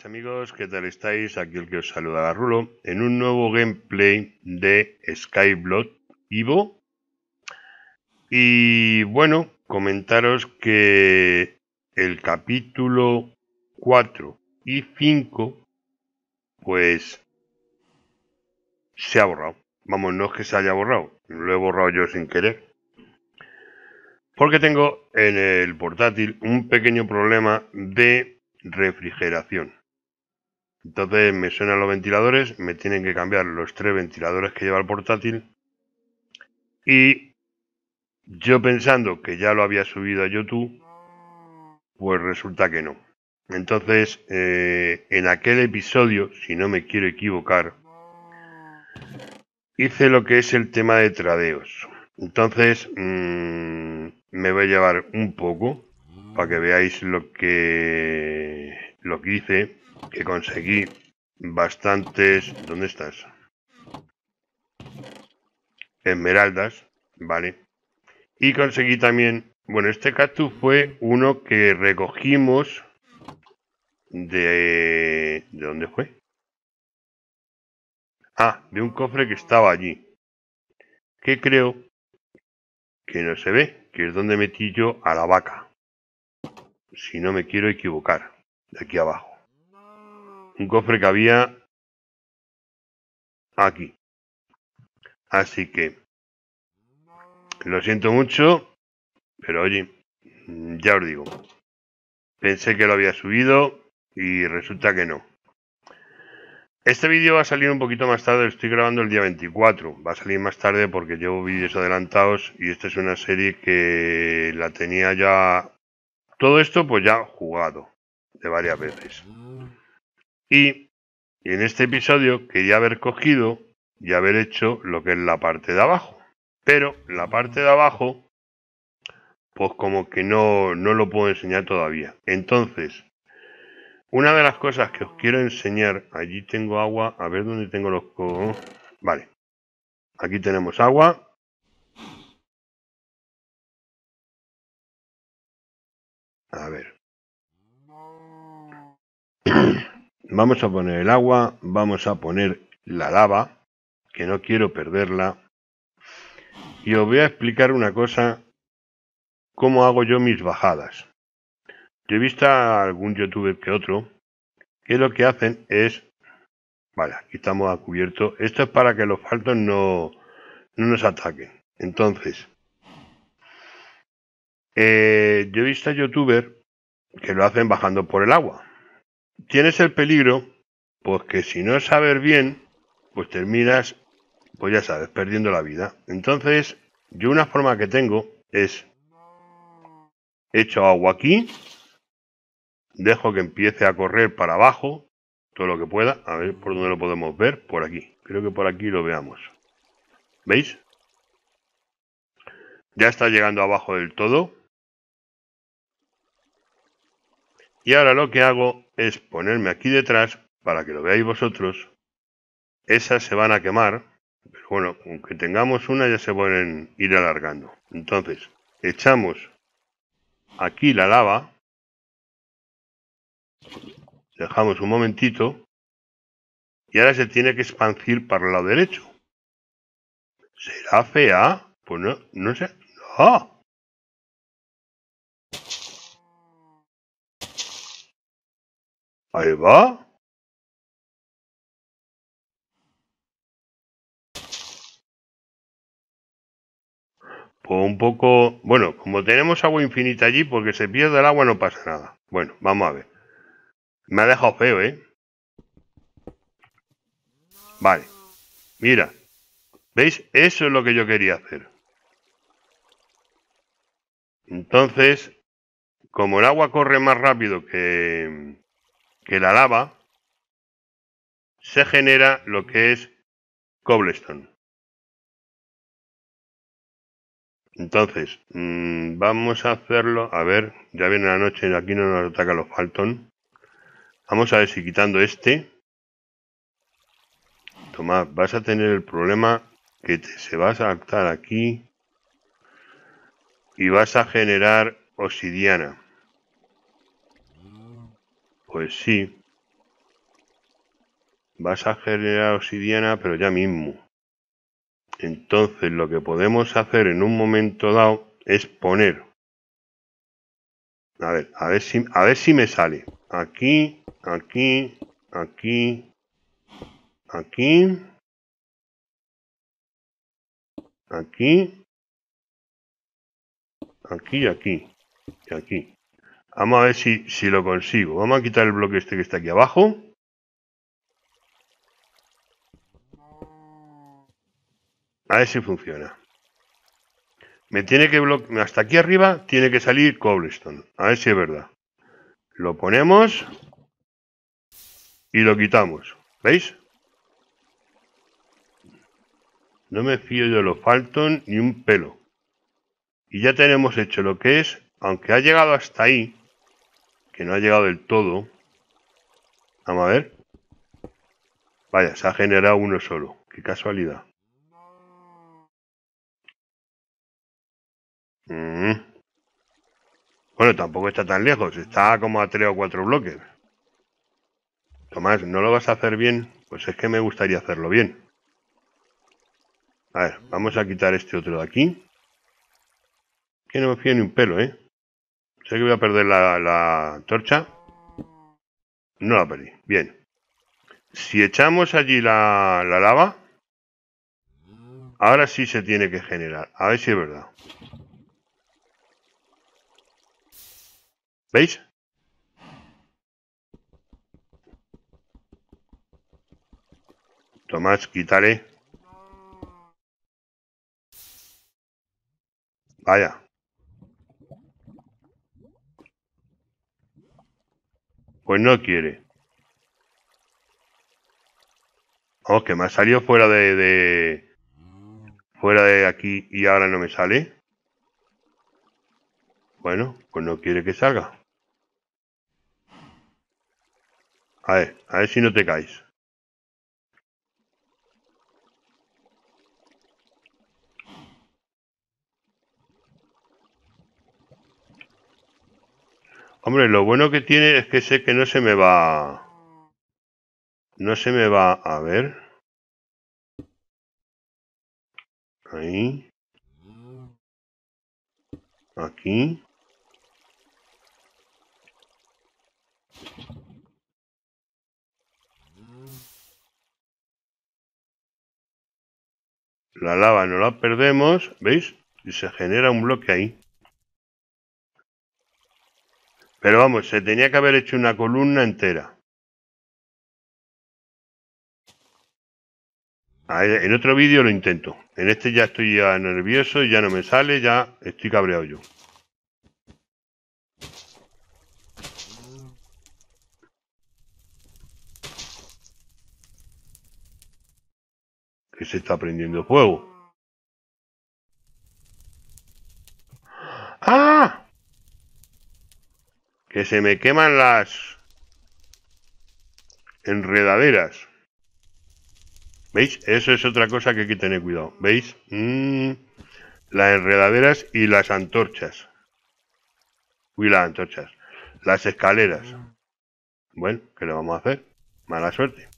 amigos, ¿qué tal estáis? Aquí el que os saluda Rulo en un nuevo gameplay de Skyblock Evo. Y bueno, comentaros que el capítulo 4 y 5 pues se ha borrado. Vamos, no es que se haya borrado, lo he borrado yo sin querer. Porque tengo en el portátil un pequeño problema de refrigeración. Entonces me suenan los ventiladores, me tienen que cambiar los 3 ventiladores que lleva el portátil. Y yo pensando que ya lo había subido a YouTube, pues resulta que no. Entonces, en aquel episodio, si no me quiero equivocar, hice lo que es el tema de tradeos. Entonces, me voy a llevar un poco para que veáis lo que hice, que conseguí bastantes. ¿Dónde estás? Esmeraldas, ¿vale? Y conseguí también, bueno, este cactus fue uno que recogimos ¿de dónde fue? Ah, de un cofre que estaba allí, que creo que no se ve, que es donde metí yo a la vaca, si no me quiero equivocar, de aquí abajo. Un cofre que había aquí. Así que, lo siento mucho, pero oye, ya os digo, pensé que lo había subido y resulta que no. Este vídeo va a salir un poquito más tarde, lo estoy grabando el día 24, va a salir más tarde porque llevo vídeos adelantados y esta es una serie que la tenía ya, todo esto pues ya jugado de varias veces. Y en este episodio quería haber cogido y haber hecho lo que es la parte de abajo, pero la parte de abajo pues como que no lo puedo enseñar todavía. Entonces, una de las cosas que os quiero enseñar, allí tengo agua, a ver dónde tengo los... Vale, aquí tenemos agua. A ver. Vamos a poner el agua, vamos a poner la lava, que no quiero perderla. Y os voy a explicar una cosa, cómo hago yo mis bajadas. Yo he visto a algún youtuber que otro, que lo que hacen es... Vale, aquí estamos a cubierto. Esto es para que los faltos no nos ataquen. Entonces, yo he visto a youtubers que lo hacen bajando por el agua. Tienes el peligro, pues que si no sabes bien, pues terminas, pues ya sabes, perdiendo la vida. Entonces, yo una forma que tengo es, echo agua aquí, dejo que empiece a correr para abajo, todo lo que pueda. A ver por dónde lo podemos ver, por aquí. Creo que por aquí lo veamos. ¿Veis? Ya está llegando abajo del todo. Y ahora lo que hago es ponerme aquí detrás, para que lo veáis vosotros. Esas se van a quemar, pero bueno, aunque tengamos una ya se pueden ir alargando. Entonces, echamos aquí la lava, dejamos un momentito, y ahora se tiene que expandir para el lado derecho. ¿Será fea? Pues no sé. ¡Ah! Ahí va. Pues un poco... Bueno, como tenemos agua infinita allí, porque se pierde el agua no pasa nada. Bueno, vamos a ver. Me ha dejado feo, ¿eh? Vale. Mira. ¿Veis? Eso es lo que yo quería hacer. Entonces, como el agua corre más rápido que la lava, se genera lo que es cobblestone. Entonces, vamos a hacerlo. A ver, ya viene la noche y aquí no nos ataca los faltón. Vamos a ver si quitando este. Tomás, vas a tener el problema que se va a saltar aquí y vas a generar obsidiana. Pues sí. vas a generar obsidiana, pero ya mismo. Entonces lo que podemos hacer en un momento dado es poner. A ver si me sale. Aquí, aquí, aquí, aquí, aquí, aquí y aquí. Y aquí. Vamos a ver si lo consigo. Vamos a quitar el bloque este que está aquí abajo. A ver si funciona. Me tiene que bloquear. Hasta aquí arriba tiene que salir cobblestone. A ver si es verdad. Lo ponemos. Y lo quitamos. ¿Veis? No me fío yo de los Falton ni un pelo. Y ya tenemos hecho lo que es. Aunque ha llegado hasta ahí. Que no ha llegado del todo. Vamos a ver. Vaya, se ha generado uno solo. Qué casualidad. Bueno, tampoco está tan lejos. Está como a 3 o 4 bloques. Tomás, ¿no lo vas a hacer bien? Pues es que me gustaría hacerlo bien. A ver, vamos a quitar este otro de aquí. Que no me fío ni un pelo, ¿eh? Sé que voy a perder la antorcha. No la perdí. Bien. Si echamos allí la lava, ahora sí se tiene que generar. A ver si es verdad. ¿Veis? Tomás, quítale. Vaya. Pues no quiere. Oh, que me ha salido fuera fuera de aquí y ahora no me sale. Bueno, pues no quiere que salga. A ver si no te caes. Hombre, lo bueno que tiene es que sé que no se me va... No se me va a ver. Ahí. Aquí. La lava no la perdemos, ¿veis? Y se genera un bloque ahí. Pero vamos, se tenía que haber hecho una columna entera. En otro vídeo lo intento. En este ya estoy ya nervioso y ya no me sale, ya estoy cabreado yo. Que se está prendiendo fuego. ¡Ah! Que se me queman las enredaderas. ¿Veis? Eso es otra cosa que hay que tener cuidado. ¿Veis? Las enredaderas y las antorchas. Uy, las antorchas. Las escaleras. Bueno, ¿qué le vamos a hacer? Mala suerte.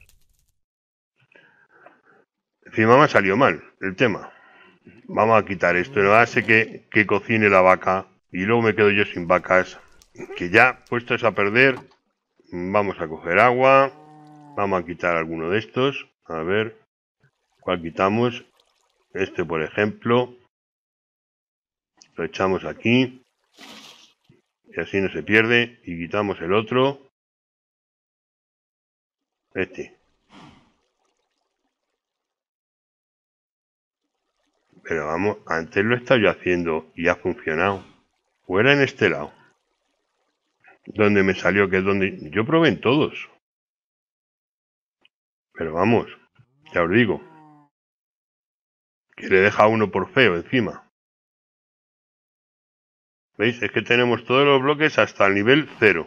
Encima me ha salido mal el tema. Vamos a quitar esto. No hace que cocine la vaca y luego me quedo yo sin vacas. Que ya puestos a perder, vamos a coger agua. Vamos a quitar alguno de estos. A ver, ¿cuál quitamos? Este, por ejemplo. Lo echamos aquí. Y así no se pierde. Y quitamos el otro. Este. Pero vamos, antes lo he estado yo haciendo y ha funcionado. Fuera en este lado. Donde me salió, que es donde... Yo probé en todos. Pero vamos, ya os digo. Que le deja uno por feo encima. ¿Veis? Es que tenemos todos los bloques hasta el nivel 0.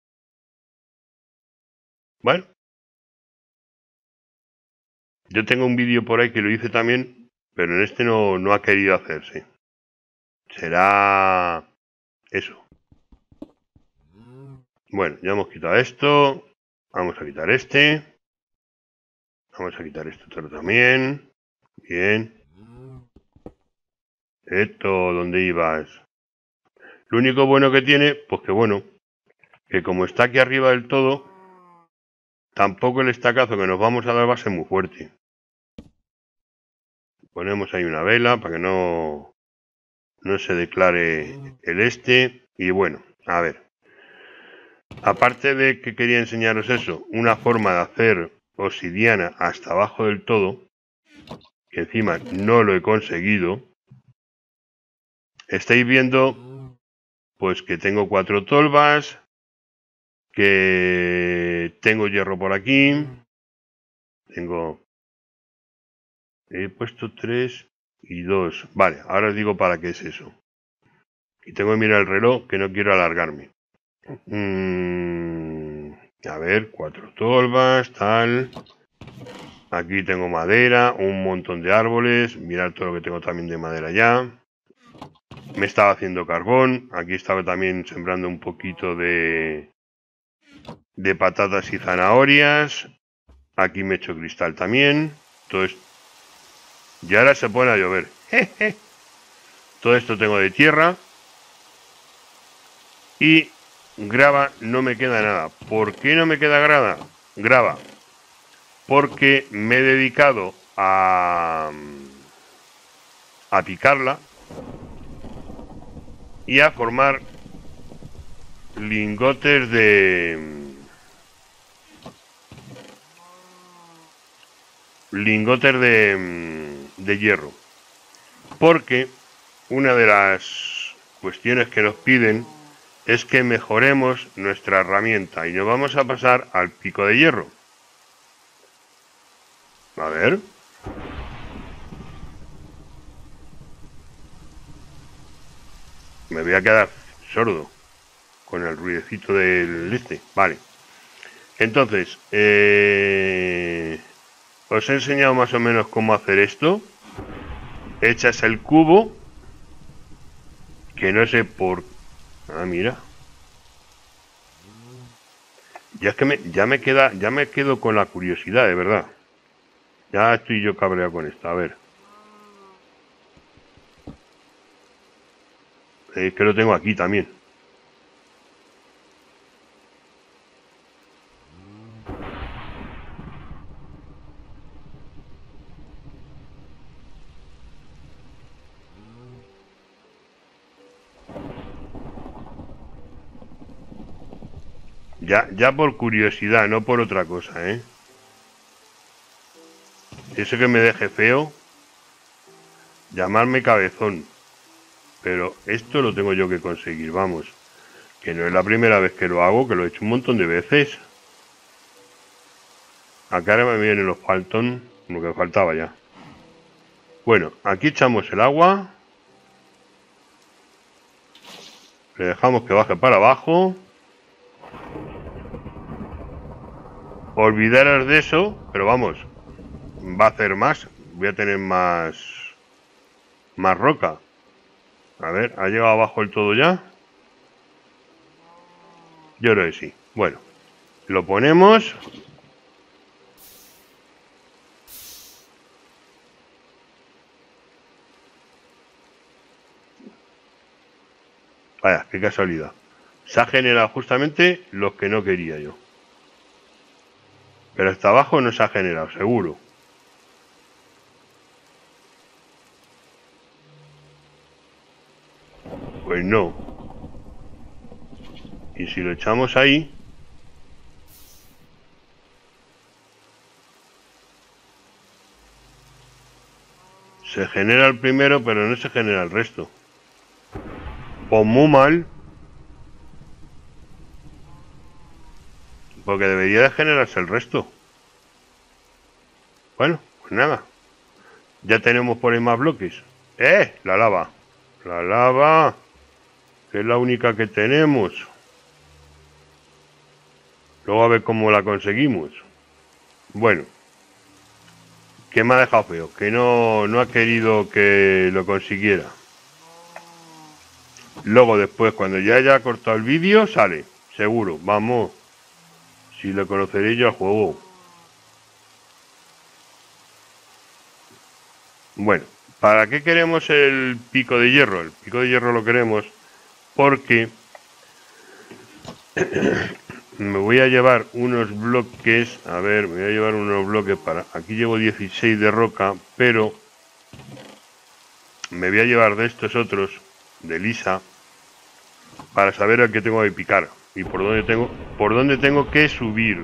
Bueno. Yo tengo un vídeo por ahí que lo hice también, pero en este no ha querido hacerse. Será eso. Bueno, ya hemos quitado esto. Vamos a quitar este. Vamos a quitar esto también. Bien. Esto, ¿dónde ibas? Lo único bueno que tiene, pues que bueno, que como está aquí arriba del todo, tampoco el estacazo que nos vamos a dar va a ser muy fuerte. Ponemos ahí una vela para que no se declare el este. Y bueno, a ver. Aparte de que quería enseñaros eso, una forma de hacer obsidiana hasta abajo del todo, que encima no lo he conseguido. Estáis viendo pues que tengo 4 tolvas, que tengo hierro por aquí, he puesto 3 y 2, vale, ahora os digo para qué es eso. Y tengo que mirar el reloj, que no quiero alargarme. A ver, 4 tolvas, tal. Aquí tengo madera, un montón de árboles, mirad todo lo que tengo también de madera ya. Me estaba haciendo carbón, aquí estaba también sembrando un poquito de patatas y zanahorias. Aquí me he hecho cristal también. Todo esto. Y ahora se pone a llover. Todo esto tengo de tierra. Y grava no me queda nada. ¿Por qué no me queda grava? Porque me he dedicado a picarla y a formar lingotes de hierro, porque una de las cuestiones que nos piden es que mejoremos nuestra herramienta y nos vamos a pasar al pico de hierro. A ver. Me voy a quedar sordo con el ruidecito del este. Vale. Entonces, os he enseñado más o menos cómo hacer esto. Echas el cubo, que no sé por... Ah, mira. Ya es que ya me quedo con la curiosidad, de verdad. Ya estoy yo cabreado con esto. A ver. Es que lo tengo aquí también. Ya por curiosidad, no por otra cosa, ¿eh? Eso que me deje feo, llamarme cabezón. Pero esto lo tengo yo que conseguir, vamos. Que no es la primera vez que lo hago, que lo he hecho un montón de veces. Acá ahora me vienen los faltón, lo que faltaba ya. Bueno, aquí echamos el agua. Le dejamos que baje para abajo. Olvidaros de eso, pero vamos, va a hacer más. Voy a tener más roca. A ver, ¿ha llegado abajo el todo ya? Yo creo que sí. Bueno, lo ponemos. Vaya, qué casualidad. Se ha generado justamente los que no quería yo. Pero hasta abajo no se ha generado, seguro. Pues no. Y si lo echamos ahí... Se genera el primero, pero no se genera el resto. Pues muy mal. Porque debería de generarse el resto. Bueno, pues nada. Ya tenemos por ahí más bloques. La lava. La lava. Que es la única que tenemos. Luego a ver cómo la conseguimos. Bueno. Que me ha dejado feo. Que no ha querido que lo consiguiera. Luego después, cuando ya haya cortado el vídeo, sale. Seguro. Vamos. Si lo conoceré yo al juego. Bueno, ¿para qué queremos el pico de hierro? El pico de hierro lo queremos porque me voy a llevar unos bloques. A ver, me voy a llevar unos bloques para... Aquí llevo 16 de roca, pero me voy a llevar de estos otros, de lisa, para saber a qué tengo que picar y por dónde tengo que subir.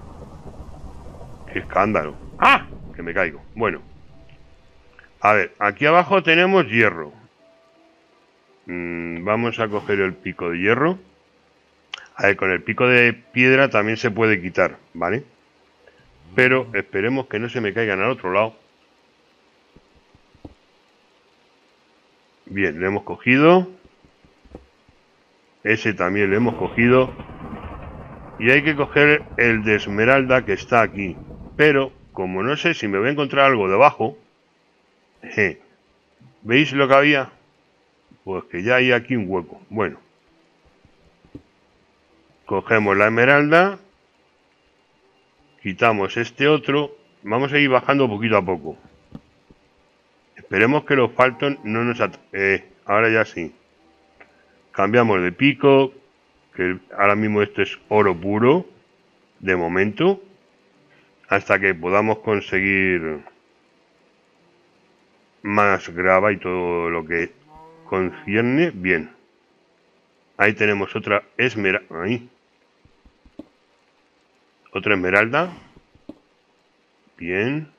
¡Qué escándalo! ¡Ah! Que me caigo. Bueno, a ver, aquí abajo tenemos hierro. Vamos a coger el pico de hierro. A ver, con el pico de piedra también se puede quitar, ¿vale? Pero esperemos que no se me caigan al otro lado. Bien, lo hemos cogido. Ese también lo hemos cogido. Y hay que coger el de esmeralda que está aquí. Pero, como no sé si me voy a encontrar algo debajo... ¿Veis lo que había? Pues que ya hay aquí un hueco. Bueno. Cogemos la esmeralda. Quitamos este otro. Vamos a ir bajando poquito a poco. Esperemos que los Falton no nos... ahora ya sí. Cambiamos de pico. Que ahora mismo esto es oro puro. De momento. Hasta que podamos conseguir más grava y todo lo que concierne. Bien. Ahí tenemos otra esmeralda. Ahí. Otra esmeralda. Bien.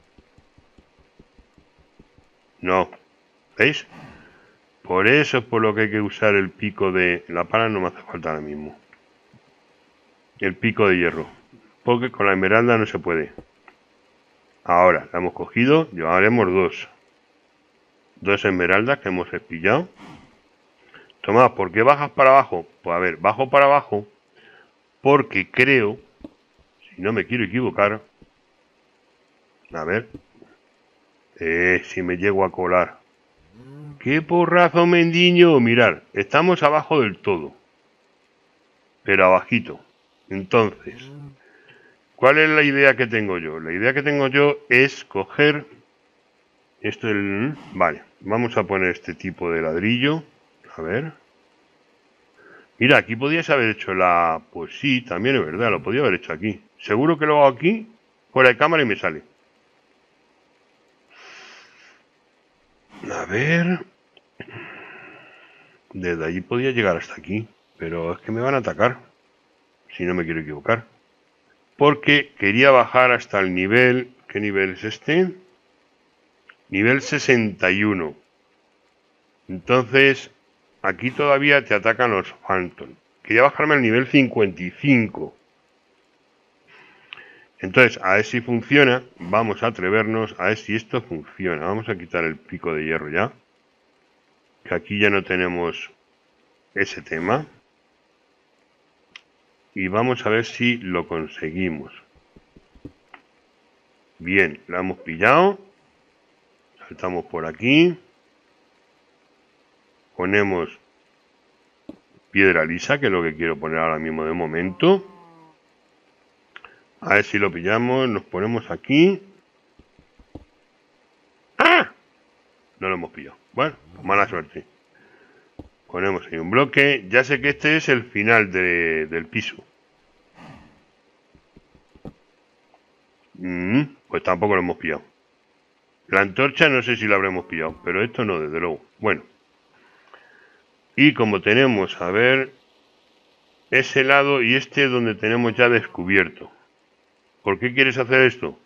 No. ¿Veis? Por eso es por lo que hay que usar el pico de... La pala no me hace falta ahora mismo. El pico de hierro. Porque con la esmeralda no se puede. Ahora, la hemos cogido. Llevaremos dos. Dos esmeraldas que hemos pillado. Tomás, ¿por qué bajas para abajo? Pues a ver, bajo para abajo porque creo, si no me quiero equivocar, a ver, si me llego a colar. ¡Qué porrazo, mendiño! Mirad, estamos abajo del todo, pero abajito. Entonces, ¿cuál es la idea que tengo yo? La idea que tengo yo es coger esto, vale, vamos a poner este tipo de ladrillo, a ver. Mira, aquí podías haber hecho la... Pues sí, también es verdad, lo podía haber hecho aquí. Seguro que lo hago aquí, fuera de cámara y me sale. A ver... Desde allí podía llegar hasta aquí, pero es que me van a atacar, si no me quiero equivocar. Porque quería bajar hasta el nivel... ¿Qué nivel es este? Nivel 61. Entonces, aquí todavía te atacan los Phantom. Quería bajarme al nivel 55. Entonces, a ver si funciona. Vamos a atrevernos a ver si esto funciona. Vamos a quitar el pico de hierro ya. Que aquí ya no tenemos ese tema. Y vamos a ver si lo conseguimos. Bien, la hemos pillado. Saltamos por aquí. Ponemos piedra lisa, que es lo que quiero poner ahora mismo de momento. A ver si lo pillamos. Nos ponemos aquí. ¡Ah! No lo hemos pillado. Bueno, mala suerte. Ponemos ahí un bloque. Ya sé que este es el final del piso. Pues tampoco lo hemos pillado. La antorcha no sé si la habremos pillado, pero esto no, desde luego. Bueno. Y como tenemos, a ver, ese lado y este es donde tenemos ya descubierto. ¿Por qué quieres hacer esto?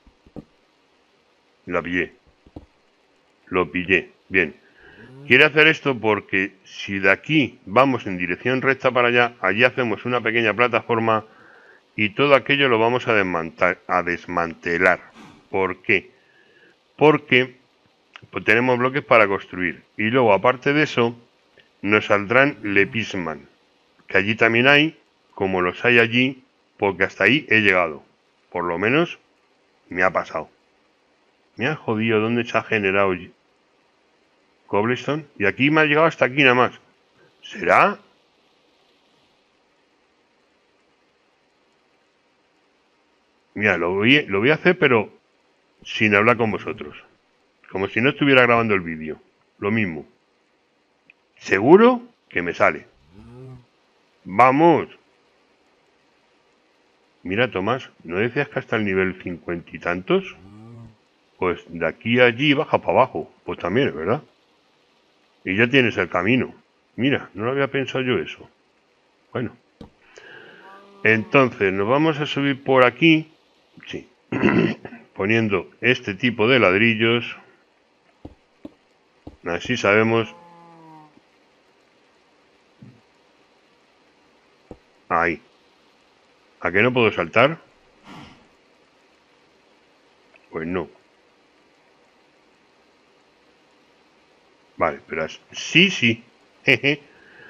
La pillé. Lo pillé. Bien. Quiere hacer esto porque si de aquí vamos en dirección recta para allá, allí hacemos una pequeña plataforma y todo aquello lo vamos a desmantelar. ¿Por qué? Porque pues, tenemos bloques para construir. Y luego, aparte de eso, nos saldrán lepisman, que allí también hay, como los hay allí, porque hasta ahí he llegado. Por lo menos me ha pasado. Me ha jodido dónde se ha generado cobblestone. Y aquí me ha llegado hasta aquí nada más. ¿Será? Mira, lo voy a hacer, pero sin hablar con vosotros. como si no estuviera grabando el vídeo. Lo mismo. Seguro que me sale. ¡Vamos! Mira, Tomás, ¿no decías que hasta el nivel 50 y tantos? Pues de aquí a allí baja para abajo. Pues también, ¿verdad? Y ya tienes el camino. Mira, no lo había pensado yo eso. Bueno. Entonces, nos vamos a subir por aquí. Sí. Poniendo este tipo de ladrillos. Así sabemos. Ahí. ¿A qué no puedo saltar? Pues no. Vale, esperas. Sí, sí. Jeje.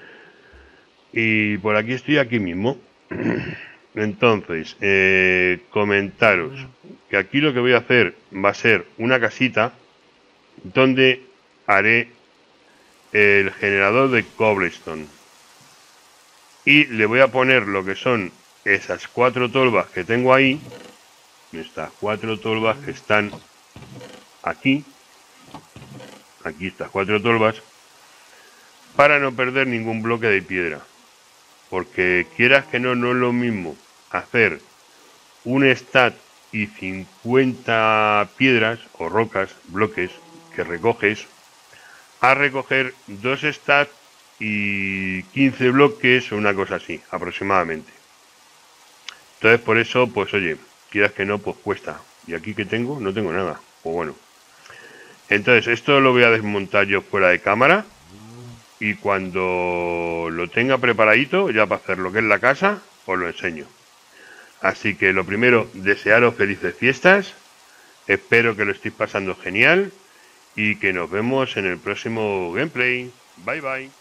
Y por aquí estoy aquí mismo. Entonces, comentaros que aquí lo que voy a hacer va a ser una casita donde haré el generador de cobblestone. Y le voy a poner lo que son esas 4 tolvas que tengo ahí. Estas 4 tolvas que están aquí. Aquí estas 4 tolvas. Para no perder ningún bloque de piedra. Porque quieras que no, no es lo mismo hacer un stack y 50 piedras o rocas, bloques que recoges, a recoger 2 stacks y 15 bloques o una cosa así, aproximadamente. Entonces por eso, pues oye, quieras que no, pues cuesta. ¿Y aquí qué tengo? No tengo nada. Pues bueno. Entonces esto lo voy a desmontar yo fuera de cámara. Y cuando lo tenga preparadito, ya para hacer lo que es la casa, os lo enseño. Así que lo primero, desearos felices fiestas. Espero que lo estéis pasando genial. Y que nos vemos en el próximo gameplay. Bye bye.